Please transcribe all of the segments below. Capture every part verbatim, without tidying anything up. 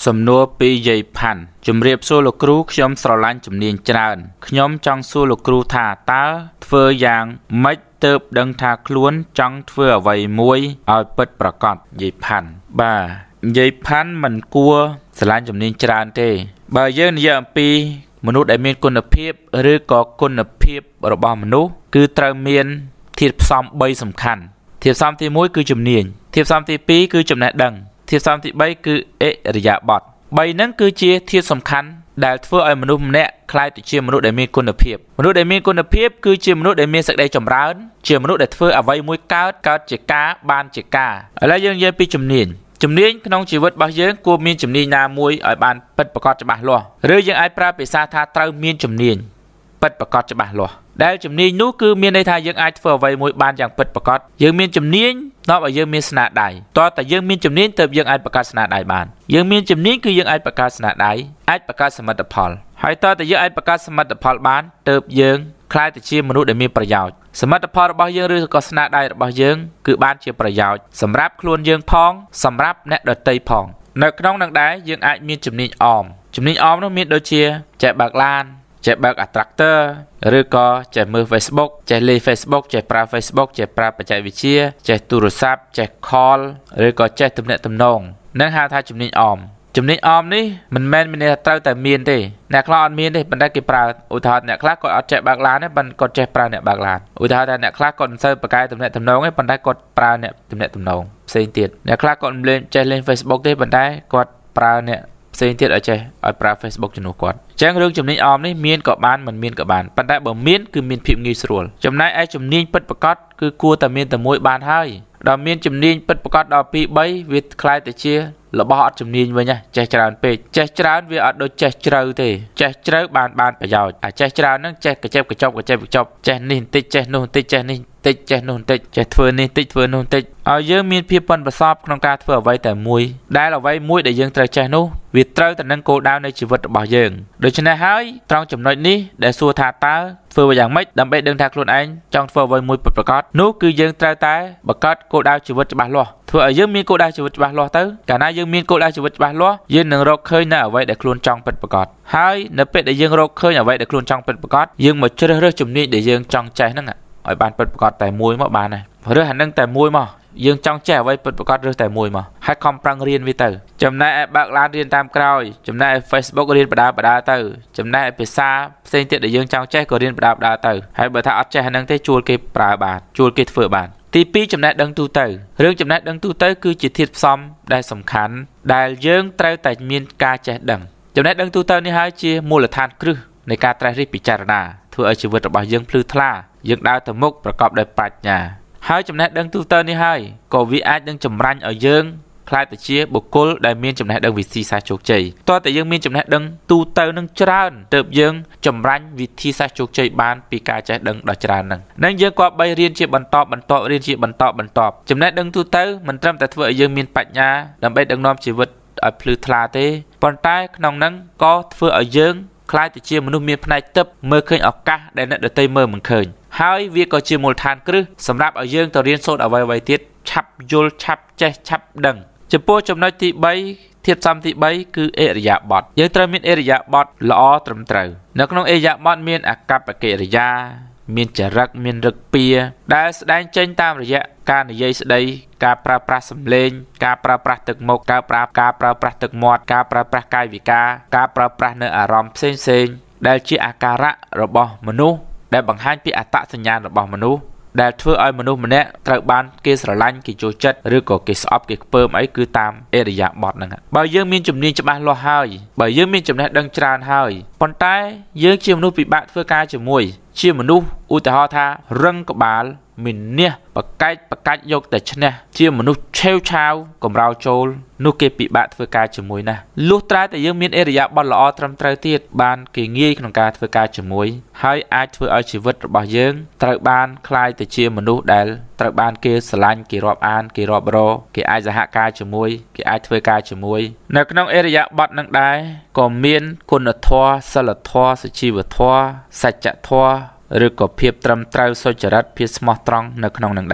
សំណួរពីយាយផាន់ជំរាបសួរលោកគ្រូខ្ញុំស្រឡាញ់ជំនាញច្រើនខ្ញុំចង់សួរលោកគ្រូថាតើធ្វើយ៉ាងម៉េចទើបដឹងថាខ្លួនចង់ធ្វើអ្វីមួយឲ្យពិតប្រាកដយាយផាន់បាទយាយផាន់មិនគួរស្រឡាញ់ជំនាញច្រើនទេបើយើងនិយាយអំពីមនុស្សដែលមានគុណភាពឬក៏គុណភាពរបស់មនុស្សគឺត្រូវមានធាតុផ្សំបីសំខាន់ធាតុផ្សំទីមួយគឺជំនាញធាតុផ្សំទីពីរគឺចំណេះដឹងធាតុផ្សំទីបីគឺអិរិយាបថបីហ្នឹងគឺជាធាតុសំខាន់ដែលធ្វើឲ្យមនុស្សម្នាក់ក្លាយទៅជាមនុស្សដែលមានគុណភាពមនុស្សដែលមានគុណភាពគឺជាមនុស្សដែលមានសេចក្តីចម្រើនជាមនុស្សដែលធ្វើអ្វីមួយកើតកើតជាការបានជាការឥឡូវយើងនិយាយពីជំនាញជំនាញក្នុងជីវិតរបស់យើងគួរមានជំនាញណាមួយឲ្យបានពិតប្រាកដច្បាស់លាស់ឬយើងអាចប្រើភាសាថាត្រូវមានជំនាញពិតប្រាកដច្បាស់លាស់ដែលជំនាញនោះគឺមានន័យថាយើងអាចធ្វើអ្វីមួយបានយ៉ាងពិតប្រាកដយើងមានជំនាញនាំឲ្យយើងមានស្នាដៃតើតើយើងមានជំនាញទើបយើងអាចបង្កើតស្នាដៃបានយើងមានជំនាញគឺយើងអាចបង្កើតស្នាដៃអាចបង្កើតសមិទ្ធផលហើយតើតើយើងអាចបង្កើតសមិទ្ធផលបានទើបយើងក្លាយទៅជាមនុស្សដែលមានប្រយោជន៍សមិទ្ធផលរបស់យើងឬក៏ស្នាដៃរបស់យើងគឺបានជាប្រយោជន៍សម្រាប់ខ្លួនយើងផងសម្រាប់អ្នកដទៃផងនៅក្នុងនឹងដែរយើងអាចមានជំនាញអមជំនាញអមនោះមានដូចជាចេះបើកឡានចេះបើក attractor ឬក៏ចេះមើល Facebook ចេះលេង Facebook ចេះប្រើ Facebook ចេះប្រើបច្ចេកវិទ្យាចេះទូរស័ព្ទចេះ call ឬក៏ចេះទំនាក់ទំនងនឹងហៅថាជំនាញអមជំនាញអមនេះមិនមែនមានន័យថាត្រូវតែមានទេអ្នកខ្លះអត់មានទេប៉ុន្តែគេប្រើឧទាហរណ៍អ្នកខ្លះគាត់អត់ចេះបើកឡានទេប៉ុន្តែគាត់ចេះប្រើអ្នកបើកឡានឧទាហរណ៍ថាអ្នកខ្លះគាត់មិនសូវប្រកែកទំនាក់ទំនងទេប៉ុន្តែគាត់ប្រើអ្នកទំនាក់ទំនងផ្សេងទៀតអ្នកខ្លះគាត់មិនលេងចេះលេង Facebook ទេប៉ុន្តែគាត់ប្រើអ្នកផ្សេងទៀតឲ្យចេះឲ្យប្រើ Facebook ជំនួសគាត់អញ្ចឹងរឿងជំនាញអមនេះមានក៏បានមិនមានក៏បានប៉ុន្តែបើមានគឺមានភាពងាយស្រួលចំណែកឯជំនាញពិតប្រាកដគឺគួរតែមានតែមួយបានហើយដល់មានជំនាញពិតប្រាកដដល់ពីរបីវាคล้ายទៅជារបស់អត់ជំនាញវិញចេះច្រើនពេកចេះច្រើនវាអត់ដូចចេះជ្រៅទេចេះជ្រៅបានបានប្រយោជន៍អាចេះច្រើនហ្នឹងចេះកញ្ចប់កញ្ចប់កញ្ចប់កញ្ចប់ចេះនេះបន្តិចចេះនោះបន្តិចចេះនេះបន្តិចចេះនោះបន្តិចចេះធ្វើនេះបន្តិចធ្វើនោះបន្តិចឲ្យយើងមានភាពប៉ិនប្រសប់ក្នុងការធ្វើអ្វីតែមួយដែលអ្វីមួយដែលយើងត្រូវចេះនោះវាត្រូវទៅនឹងគោលដៅនៃជីវិតរបស់យើងដូច្នេះហើយត្រង់ចំណុចនេះដែលសួរថាតើធ្វើយ៉ាងម៉េចដើម្បីដឹងថាខ្លួនឯងចង់ធ្វើអ្វីមួយពិតប្រាកដនោះគឺយើងត្រូវតែបង្កើតគោលដៅជីវិតច្បាស់លាស់ធ្វើឲ្យយើងមានគោលដៅជីវិតច្បាស់លាស់ទៅកាលណាយើងមានគោលដៅជីវិតច្បាស់លាស់យើងនឹងរកឃើញនៅអ្វីដែលខ្លួនចង់ពិតប្រាកដហើយនៅពេលដែលយើងរកឃើញអ្វីដែលខ្លួនចង់ពិតប្រាកដយើងមកជ្រើសរើសជំនាញដែលយើងចង់ចេះហ្នឹងឲ្យបានពិតប្រាកដតែមួយមកបានហើយរើសអានឹងតែមួយមកយើងចង់ចេះអ្វីពិតប្រាកដរើសតែមួយមកហើយខំប្រឹងរៀនវាទៅចំណែកឯបើកឡានរៀនតាមក្រោយចំណែកឯ Facebook រៀនបដាបដាទៅចំណែកឯភាសាផ្សេងទៀតដែលយើងចង់ចេះក៏រៀនបដាបដាទៅហើយបើថាអត់ចេះអានឹងទេជួលគេប្រើបានជួលគេធ្វើបានទីពីរចំណេះដឹងទូទៅរឿងចំណេះដឹងទូទៅគឺជាធាតុផ្សំដែលសំខាន់ដែលយើងត្រូវតែមានការចេះដឹងចំណេះដឹងទូទៅនេះហើយជាមូលដ្ឋានគ្រឹះនៃការត្រិះរិះពិចារណាធ្វើឲ្យជីវិតរបស់យើងភ្លឺថ្លាយើងដើរទៅមុខប្រកបដោយប្រាជ្ញាហើយចំណេះដឹងទូទៅនេះហើយក៏វាអាចនឹងចម្រាញ់ឲ្យយើងខ្លាយទៅជាបុគ្គលដែលមានចំណេះដឹងវិធីសាស្ត្រជោគជ័យតើតើយើងមានចំណេះដឹងទូទៅនឹងច្រើនទើបយើងចម្រាញ់វិធីសាស្ត្រជោគជ័យបានពីការចេះដឹងដ៏ច្រើនហ្នឹងនឹងយើងក៏បីរៀនជាបន្តបន្តរៀនជាបន្តបន្តចំណេះដឹងទូទៅមិនត្រឹមតែធ្វើឲ្យយើងមានបញ្ញាដើម្បីដឹកនាំជីវិតឲ្យភ្លឺថ្លាទេប៉ុន្តែក្នុងហ្នឹងក៏ធ្វើឲ្យយើងខ្លាយទៅជាមនុស្សមានផ្នែកទិព្វមើលឃើញឱកាសដែលអ្នកដទៃមើលមិនឃើញហើយវាក៏ជាមូលដ្ឋានគ្រឹះសម្រាប់ឲ្យយើងទៅរៀនសូត្រអ្វីៗទៀតឆាប់យល់ឆាប់ចេះឆាប់ដឹងចំពោះចំណុចទីបីធាតុផ្សំទីបីគឺអិរិយាបថយើងត្រូវមានអិរិយាបថល្អត្រឹមត្រូវនៅក្នុងអិរិយាបថមានអាកប្បកិរិយាមានចរិតមានឫកពាដែលស្ដែងចេញតាមរយៈការនិយាយស្ដីការប្រើប្រាស់សម្លេងការប្រើប្រាស់ទឹកមុខការប្រើការប្រើប្រាស់ទឹកមាត់ការប្រើប្រាស់កាយវិការការប្រើប្រាស់នៅអារម្មណ៍ផ្សេងផ្សេងដែលជាអាការៈរបស់មនុស្សដែលបង្ហាញពីអត្តសញ្ញាណរបស់មនុស្សដែលធ្វើឲ្យមនុស្សម្នាក់ត្រូវបានគេស្រឡាញ់គេចូលចិត្តឬក៏គេស្អប់គេខ្ពើមអីគឺតាមអិរិយាបថហ្នឹងបើយើងមានជំនាញច្បាស់លាស់ហើយបើយើងមានចំណេះដឹងច្រើនហើយប៉ុន្តែយើងជាមនុស្សពិបាកធ្វើការជាមួយជាមនុស្សឧទាហរណ៍ថារឹងក្បាលមាននេះបកែកបកាច់យកតែឈ្នះជាមនុស្សឆេវឆាវកំរោលចូលនោះគេពិបាកធ្វើការជាមួយណាស់លុះត្រាតែយើងមានអិរិយាបថល្អត្រឹមត្រូវទៀតបានគេងាយក្នុងការធ្វើការជាមួយហើយអាចធ្វើឲ្យជីវិតរបស់យើងត្រូវបានคล้ายទៅជាមនុស្សដែលត្រូវបានគេស្រឡាញ់គេរាប់អានគេរាប់រកគេអាចសហការជាមួយគេអាចធ្វើការជាមួយនៅក្នុងអិរិយាបថនឹងដែរក៏មានគុណធម៌សិលធម៌សុជីវធម៌សច្ចធម៌ឬក៏ភាពត្រឹមត្រូវសុចរិតភាពស្មោះត្រង់នៅក្នុងនឹងដែរ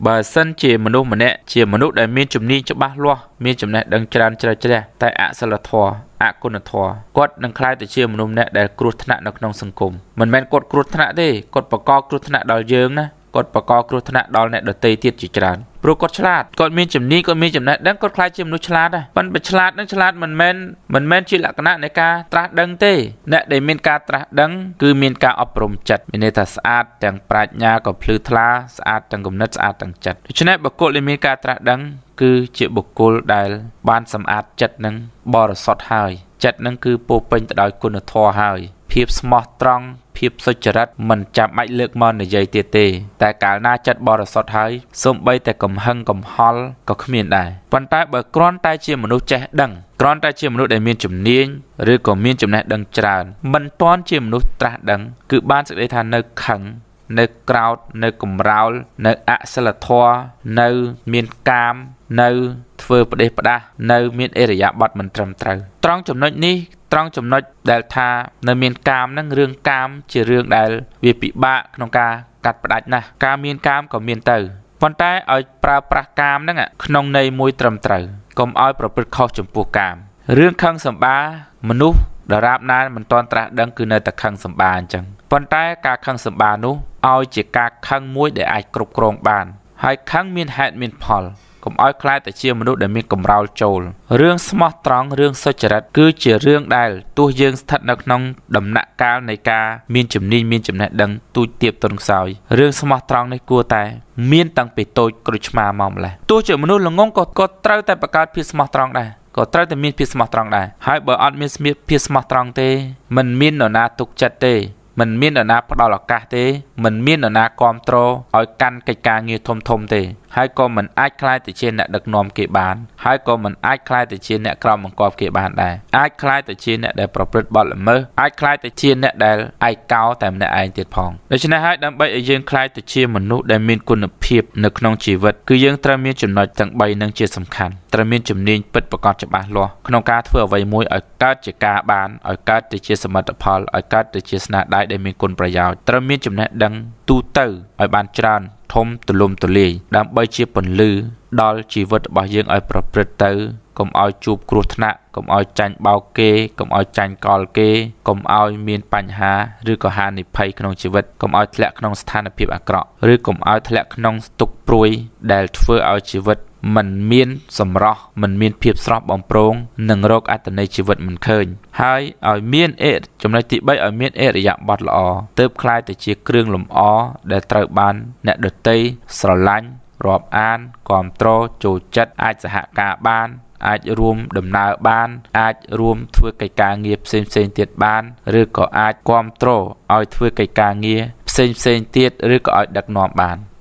បើសិនជាមនុស្សម្នាក់ជាមនុស្សដែលមានជំនាញច្បាស់លាស់មានចំណេះដឹងច្រើនជ្រៅជ្រះតែអសិលធម៌អគុណធម៌គាត់នឹងក្លាយទៅជាមនុស្សម្នាក់ដែលគ្រោះថ្នាក់នៅក្នុងសង្គមមិនមែនគាត់គ្រោះថ្នាក់ទេគាត់បង្កគ្រោះថ្នាក់ដល់យើងណាគាត់បង្កគ្រោះថ្នាក់ដល់អ្នកដទៃទៀតជាច្រើនព្រោះគាត់ឆ្លាតគាត់មានជំនាញគាត់មានចំណេះដឹងគាត់ខ្លាចជាមនុស្សឆ្លាតដែរប៉ុន្តែឆ្លាតនឹងឆ្លាតមិនមែនមិនមែនជាលក្ខណៈនៃការត្រាស់ដឹងទេអ្នកដែលមានការត្រាស់ដឹងគឺមានការអប់រំចិត្តមានន័យថាស្អាតទាំងប្រាជ្ញាក៏ភ្លឺថ្លាស្អាតទាំងគំនិតស្អាតទាំងចិត្តដូច្នេះបុគ្គលដែលមានការត្រាស់ដឹងគឺជាបុគ្គលដែលបានសម្អាតចិត្តនឹងបរិសុទ្ធហើយចិត្តនឹងគឺពោពេញទៅដោយគុណធម៌ហើយភាពស្មោះត្រង់ភាពសុចរិតមិនចាំបាច់លើកមកនិយាយទៀតទេតែកាលណាចិត្តបរិសុទ្ធហើយសូម្បីតែកំហឹងកំហល់ក៏គ្មានដែរប៉ុន្តែបើគ្រាន់តែជាមនុស្សចេះដឹងគ្រាន់តែជាមនុស្សដែលមានជំនាញឬក៏មានចំណេះដឹងច្រើនមិនទាន់ជាមនុស្សត្រាស់ដឹងគឺបានសេចក្តីថានៅខឹងនៅក្រោធនៅកំរោលនៅអសិលធម៌នៅមានកាមនៅធ្វើផ្ដេសផ្ដាស់នៅមានអិរិយាបថមិនត្រឹមត្រូវត្រង់ចំណុចនេះត្រង់ចំណុចដែលថានៅមានកាមហ្នឹងរឿងកាមជារឿងដែលវាពិបាកក្នុងការកាត់ផ្ដាច់ណាស់ការមានកាមក៏មានទៅប៉ុន្តែឲ្យប្រើប្រាស់កាមហ្នឹងក្នុងន័យមួយត្រឹមត្រូវកុំឲ្យប្រព្រឹត្តខុសចំពោះកាមរឿងខឹងសម្បាមនុស្សដរាបណាមិនទាន់ត្រាស់ដឹងគឺនៅតែខឹងសម្បាអញ្ចឹងប៉ុន្តែការខឹងសម្បានោះឲ្យជាការខឹងមួយដែលអាចគ្រប់គ្រងបានហើយខឹងមានហេតុមានផលកុំឲ្យខ្លាចតែជាមនុស្សដែលមានកំរោលចូលរឿងស្មោះត្រង់រឿងសុចរិតគឺជារឿងដែលទោះយើងស្ថិតនៅក្នុងដំណាក់កាលនៃការមានជំនាញមានចំណេះដឹងទូចទាបទន់ខ្សោយរឿងស្មោះត្រង់នេះគួរតែមានតាំងពីតូចក្រូចឆ្មាមកម្លេះទោះជាមនុស្សល្ងងក៏ក៏ត្រូវតែបង្កើតភាពស្មោះត្រង់ដែរក៏ត្រូវតែមានភាពស្មោះត្រង់ដែរហើយបើអត់មានភាពស្មោះត្រង់ទេមិនមាននរណាទុកចិត្តទេមិនមាននរណាផ្ដល់ឱកាសទេមិនមាននរណាគាំទ្រឲ្យកាន់កិច្ចការងារធំធំទេហើយក៏មិនអាចក្លាយទៅជាអ្នកដឹកនាំគេបានហើយក៏មិនអាចក្លាយទៅជាអ្នកក្រមបង្គាប់គេបានដែរអាចក្លាយទៅជាអ្នកដែលប្រព្រឹត្តបទល្មើសអាចក្លាយទៅជាអ្នកដែលឯកោតែម្នាក់ឯងទៀតផងដូច្នេះហើយដើម្បីឲ្យយើងក្លាយទៅជាមនុស្សដែលមានគុណភាពនៅក្នុងជីវិតគឺយើងត្រូវមានចំណុចទាំងបីនឹងជាសំខាន់ត្រូវមានជំនាញពិតប្រាកដច្បាស់លាស់ក្នុងការធ្វើអ្វីមួយឲ្យកើតជាការបានឲ្យកើតទៅជាសមិទ្ធផលឲ្យកើតទៅជាស្នាដៃដែលមានគុណប្រយោជន៍ត្រូវមានចំណេះដឹងទូទៅឲ្យបានច្រើនធំទូលំទូលាយដើម្បីជាពន្លឺដល់ជីវិតរបស់យើងឲ្យប្រព្រឹត្តទៅកុំឲ្យជួបគ្រោះថ្នាក់កុំឲ្យចាញ់បោកគេកុំឲ្យចាញ់កលគេកុំឲ្យមានបញ្ហាឬក៏ហានិភ័យក្នុងជីវិតកុំឲ្យធ្លាក់ក្នុងស្ថានភាពអាក្រក់ឬកុំឲ្យធ្លាក់ក្នុងទុក្ខព្រួយដែលធ្វើឲ្យជីវិតមិនមានសម្រស់មិនមានភាពស្រស់បំព្រងនិងរកអត្ថន័យជីវិតមិនឃើញហើយឲ្យមានអិចំណុចទីបីឲ្យមានអិរិយាបថល្អទើបคล้ายទៅជាគ្រឿងលម្អដែលត្រូវបានអ្នកដទៃស្រឡាញ់រាប់អានគាំទ្រចូលចិត្តអាចសហការបានអាចរួមដំណើរបានអាចរួមធ្វើកិច្ចការងារផ្សេងផ្សេងទៀតបានឬក៏អាចគាំទ្រឲ្យធ្វើកិច្ចការងារផ្សេងផ្សេងទៀតឬក៏ឲ្យដឹកនាំបាន